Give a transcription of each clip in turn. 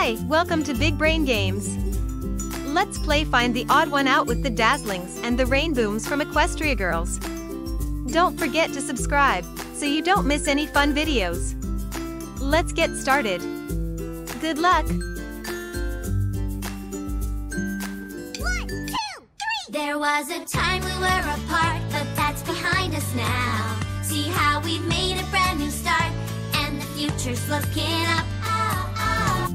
Hi, welcome to Big Brain Games. Let's play Find the Odd One Out with the Dazzlings and the Rainbooms from Equestria Girls. Don't forget to subscribe, so you don't miss any fun videos. Let's get started. Good luck! 1, 2, 3! There was a time we were apart, but that's behind us now. See how we've made a brand new start, and the future's looking up. Oh, oh.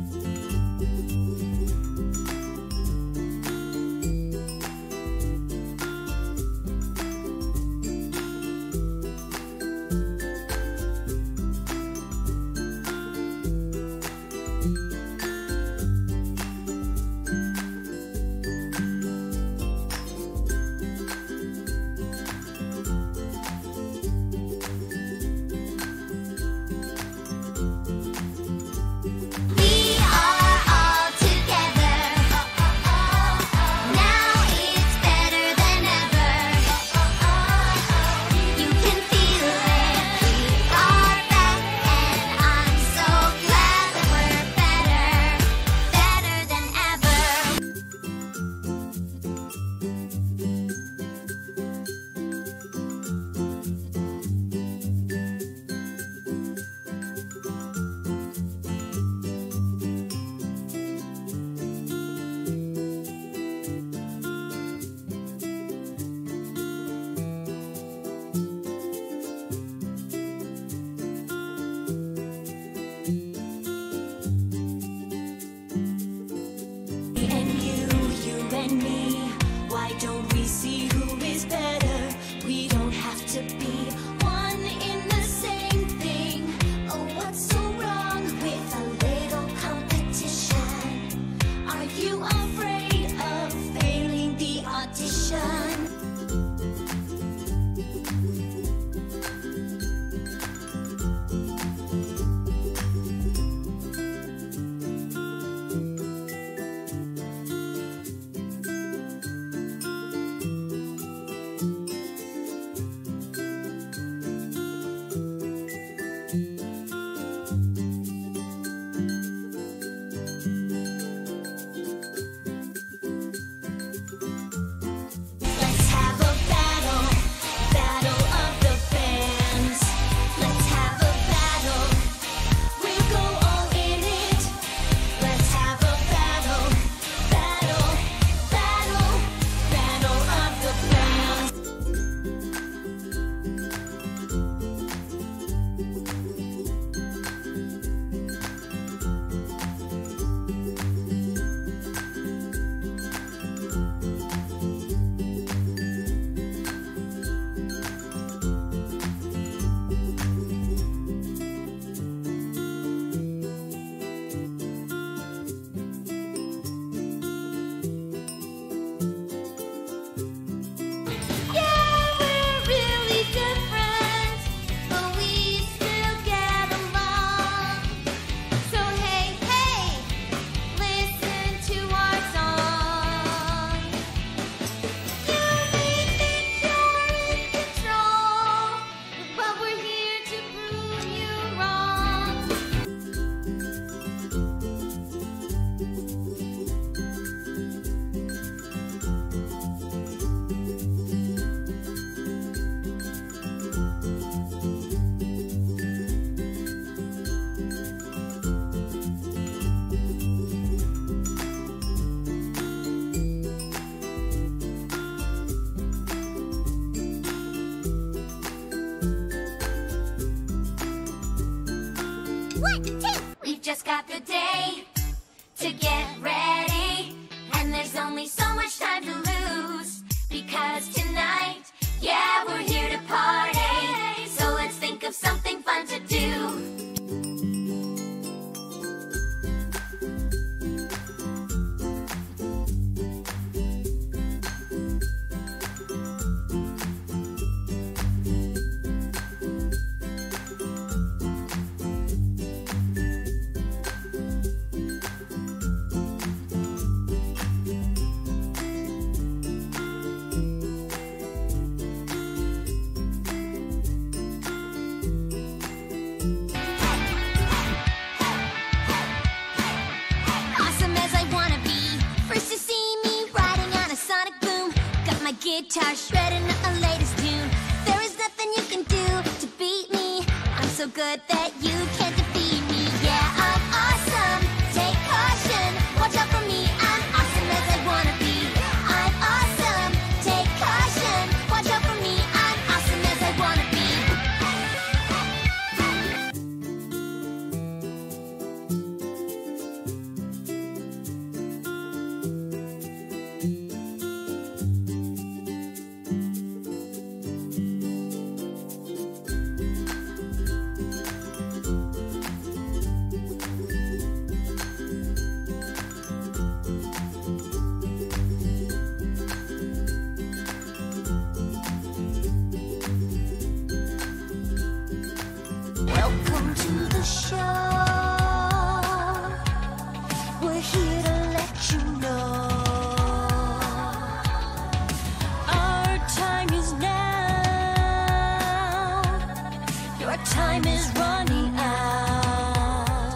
We've just got the day to get ready, and there's only so much time to lose, because tonight, yeah, we're here to party, so let's think of something fun to do. guitar shredding a latest tune. There is nothing you can do to beat me. I'm so good that you can't defeat me. Yeah, I'm awesome. Take caution. Watch out for me. I'm awesome as I wanna be. I'm awesome. Take caution. Watch out for me. I'm awesome as I wanna be. Welcome to the show. We're here to let you know our time is now. Your time is running out.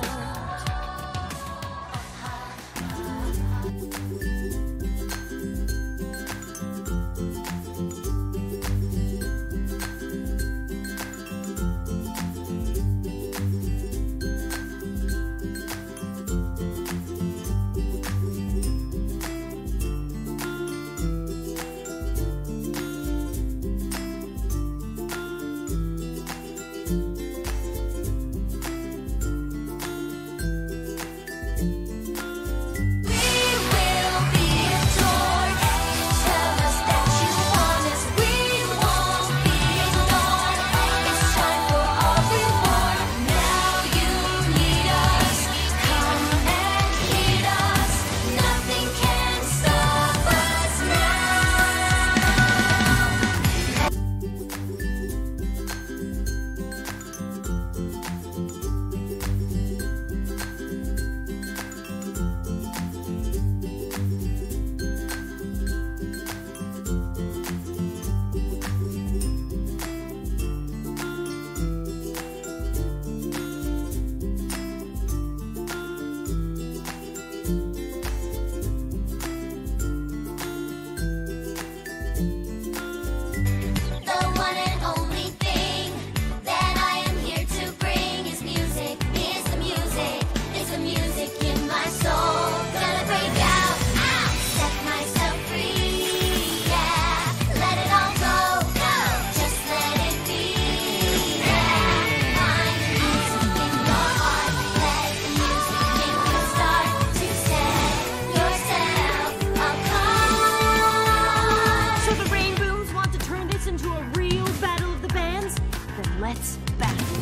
Let's battle.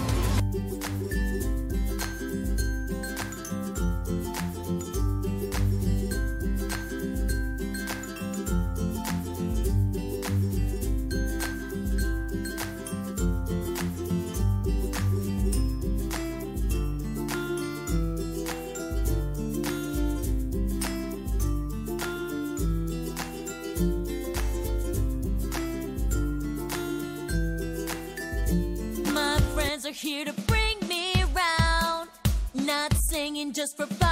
Are here to bring me around, not singing just for fun.